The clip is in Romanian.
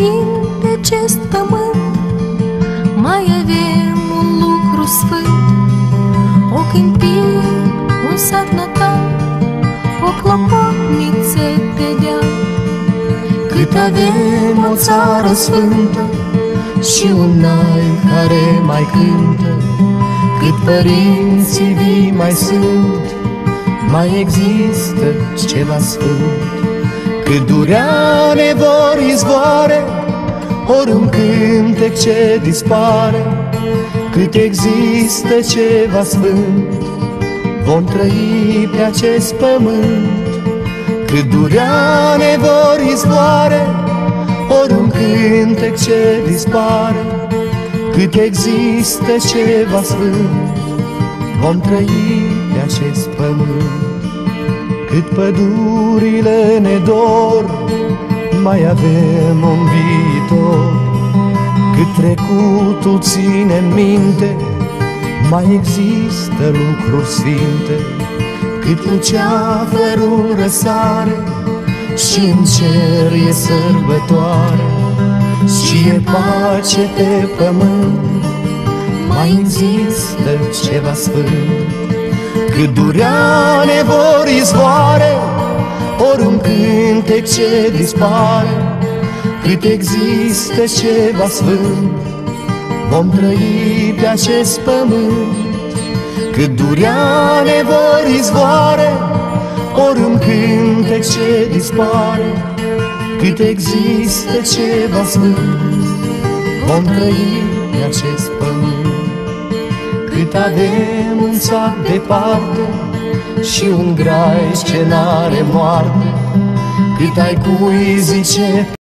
trăind pe acest pământ, mai avem un lucru sfânt: o câmpie, un sat natal, o clopotniță pe deal. Cât avem o țară sfântă și un nai care mai cântă, cât părinții vii mai sunt, mai există ceva sfânt. Cât durea vor izvoare, ori un cântec ce dispare, cât există ceva sfânt, vom trăi pe acest pământ. Cât durea vor izvoare, ori un cântec ce dispare, cât există ceva sfânt, vom trăi pe acest pământ. Cât pădurile ne dor, mai avem un viitor. Cât trecutul ține în minte, mai există lucruri sfinte. Cât luceafărul răsare și în cer e sărbătoare și e pace pe pământ, mai există ceva sfânt. Cât durea vor izvoare, ori un cântec ce dispare, cât există ceva sfânt, vom trăi pe acest pământ. Cât durea vor izvoare, ori un cântec ce dispare, cât există ceva sfânt, vom trăi pe acest pământ. Cât avem un sat departe și un grai ce n-are moarte, cât ai cui zice